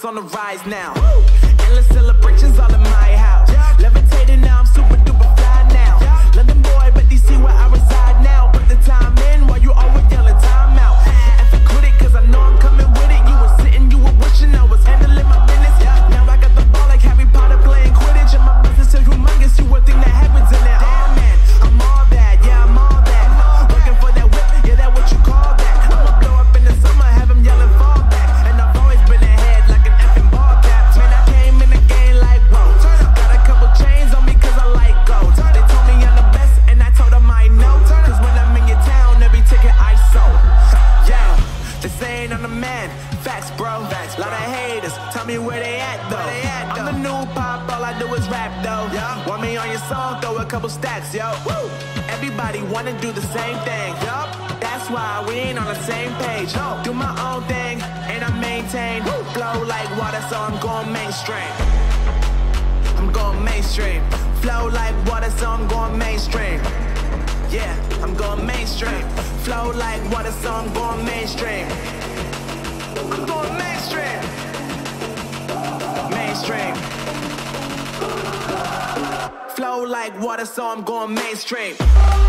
on the rise now. Endless celebrations all in my house. Levitating now, I'm super duper fly now. London boy, but DC where I reside now. Put the time in while you always yelling time out. And for quit it, cause I know I'm coming with it. You were sitting, you were wishing I was handling my business. Now I got the ball like Harry Potter playing Quidditch. And my business is humongous, you would think that happens in there. Damn man, I'm all that, yeah I'm all that. Working for that whip, yeah that what you call that. I'ma blow up in the summer, have him yelling fall back. And I've always been ahead like an effing ball cap. Man, I came in the game like whoa. Got a couple chains on me cause I like gold. They told me I'm the best and I told them I know. Cause when I'm in your town, every ticket I sold. Yeah, they saying I'm the man. Facts bro, lot of haters, tell me where they at though. I'm the new pop, all I do is rap though. Want me on your song, throw a couple stacks, yo. Everybody wanna do the same thing. That's why we ain't on the same page. Do my own thing, and I maintain. Flow like water, so I'm going mainstream. I'm going mainstream. Flow like water, so I'm going mainstream. Yeah, I'm going mainstream. Flow like water, so I'm going mainstream. I'm going mainstream. Mainstream. Flow like water, so I'm going mainstream.